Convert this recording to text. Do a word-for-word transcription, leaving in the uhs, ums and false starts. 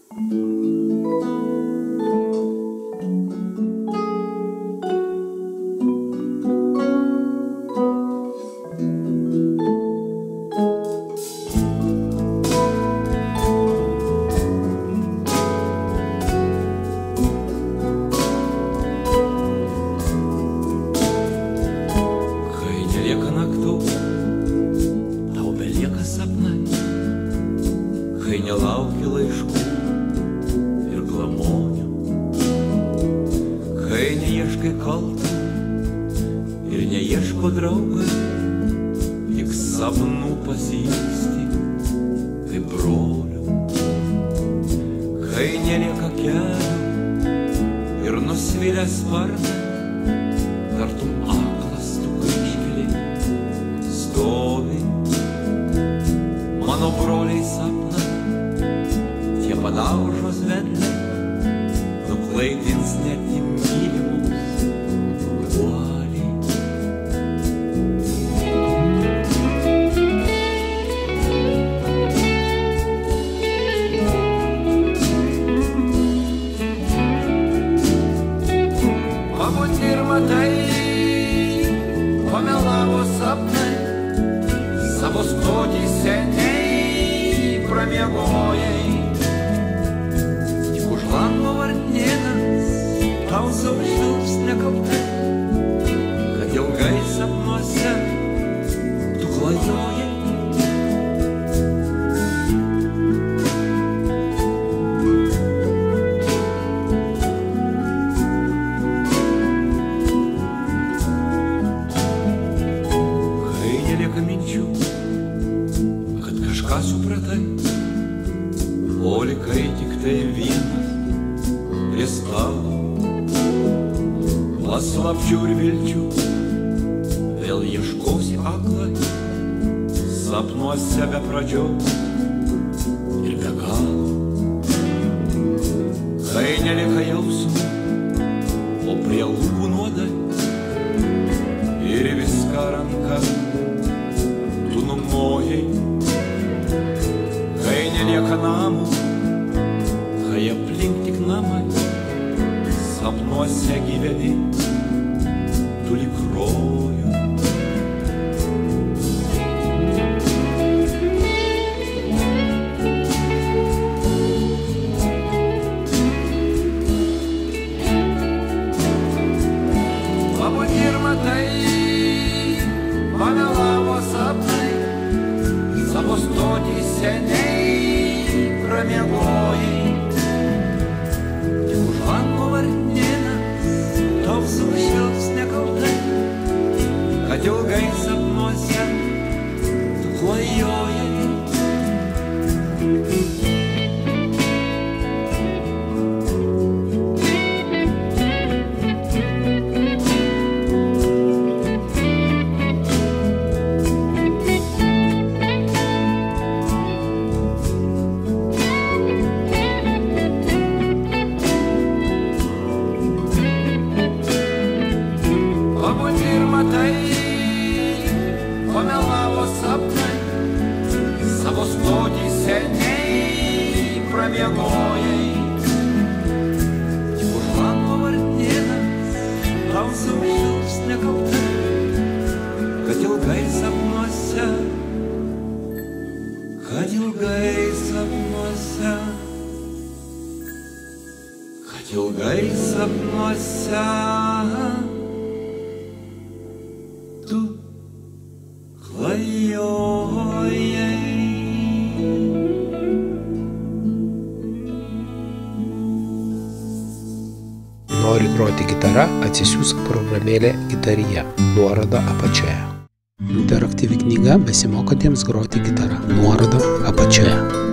Kai nelauki laiškų ir glamonių, kai neieškai kaltų ir neieško draugai, tik sapnų pasijusti kaip brolių, kai nelieka kelių ir nusvilę sparnai, tartum aklas tu kryžkelėj stovi. Mano broliai sapnai, tie padaužos vedliai, nuklaidins net į mylimus uoliai. Pabūti ir matai, pamelavo sapnai, savo stotį seniai pramiegojai. Tik už lango varnėnas tau saužils nekaltai, kad ilgai sapnuose tu klajojai. Kai nelieka minčių, kad kažką supratai, o likai tik tai vienas prie stalo, paslapčių ir vilčių vėl ieškosi aklai, sapnuose be pradžios ir be galo. Kai nelika jausmų, o prie lūpų nuodai ir viską ranka tu numojai. Kai nelieka namų, kai aplink tik namai, sapnuose gyveni, tu lyg rojų. Pabūti ir matai, pamelavo sapnai, savo stotį seniai pramiegojai. Tik už lango varnėnas tau sušvilps nekaltai, kad ilgai sapnuose tu klajojai. Pabūti ir matai, pamelavo sapnai, savo stotį seniai pramiegojai. Tik už lango varnėnas tau sušvilps nekaltai, kad ilgai sapnuose, kad ilgai sapnuose, kad ilgai sapnuose tu klajojai. Nori groti gitara, atsisiųsk programėlę Gitarija, nuoroda apačioje. Interaktyvi knyga besimokantiems groti gitarą, nuoroda apačioje.